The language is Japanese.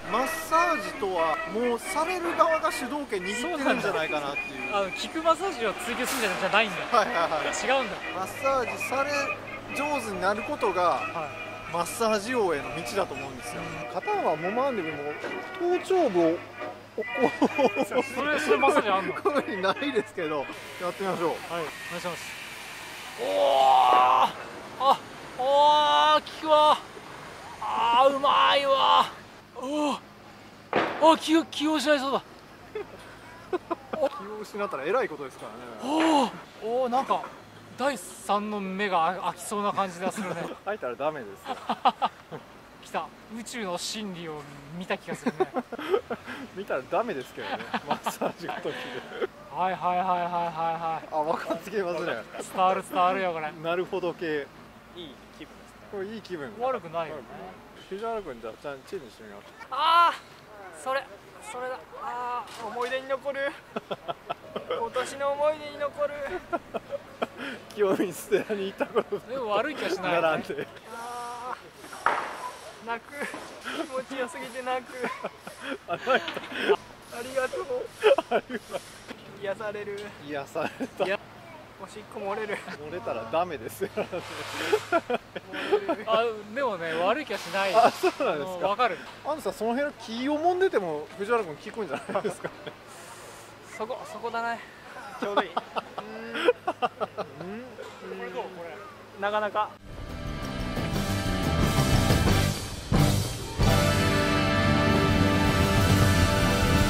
マッサージとはもうされる側が主導権握ってるんじゃないかなっていう。 効くマッサージを追求するんじゃないんだよ。 はいはいはい。 違うんだ。 マッサージされ上手になることが、 はマッサージ王への道だと思うんですよ。肩はもまんでも頭頂部をこうそれマッサージあんの？ こういうふうにないですけど、やってみましょう。 はい、お願いします。おー、効くわ。うまいわ。気を失いそうだ。 気を失ったらえらいことですからね。 なんか第三の目が開きそうな感じがするね。 入ったらダメですよ。 来た、宇宙の真理を見た気がするね。 見たらダメですけどね、マッサージの時で。 はい。 分かってきますね。 伝わるよこれ。 なるほど系。 いい気分ですね。 これいい気分。 悪くないよね。 藤原君、じゃあチンにしてみます。 それだ。思い出に残る。今年の思い出に残る。 清水寺に行ったことでも悪い気がしないよね。 並んで。 泣く。気持ちよすぎて泣く。 ありがとう。癒される。 癒された。 おしっこ漏れる。 漏れたらダメですよ。 でもね、悪い気はしない。 そうなんですか。 わかる。 さ、その辺気をもんでても藤原君効くんじゃないですかね。 そこだね。ちょうどいい。これどう？これなかなか。